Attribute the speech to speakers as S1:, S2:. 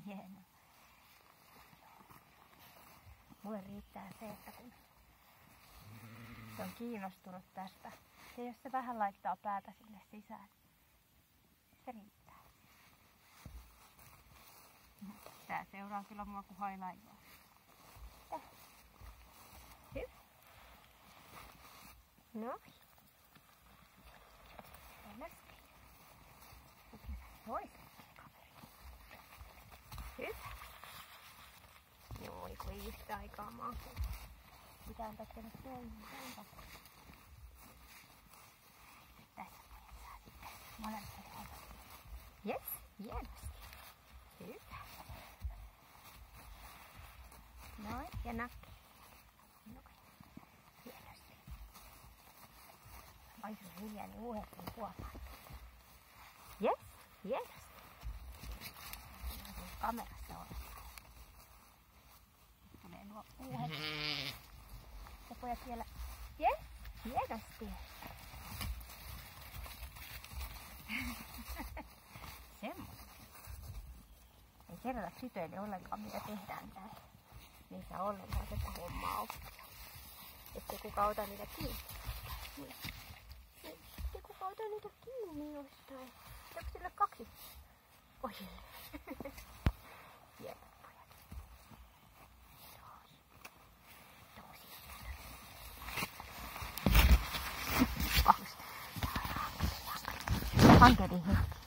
S1: Hienoa. Mulle riittää se, että kun se on kiinnostunut tästä. Ja jos se vähän laittaa päätä sinne sisään, se riittää. Tää seuraa kyllä mua kuin hailaivoa. Hyvä. No. Hyvä. Joo, kun ei yhtä aikaa mahtuu. Pitää antaa tehdä toimintaa. Tässä pojat saa sitten molemmat tehdä. Jes, hienosti. Hyvä. Noin, ja nakki. Noin. Hienosti. Ai sun hiljainen uuhettiin huomaa. Jes, hienosti. Kamerassa ollaan. Tulee nuo uuhet. Ja pojat vielä. Jes, hienosti. Semmoinen. Ei kerrota tytöille ollenkaan mitä tehdään täällä. Niitä ollenkaan tätä hommaa oppia. Ettei kuka ota niitä kiinni. Ettei kuka ota niitä kiinni jostain. Onko sillä kaksi? Ojille. Hienot pojat. Tosi. Hankeli hetki.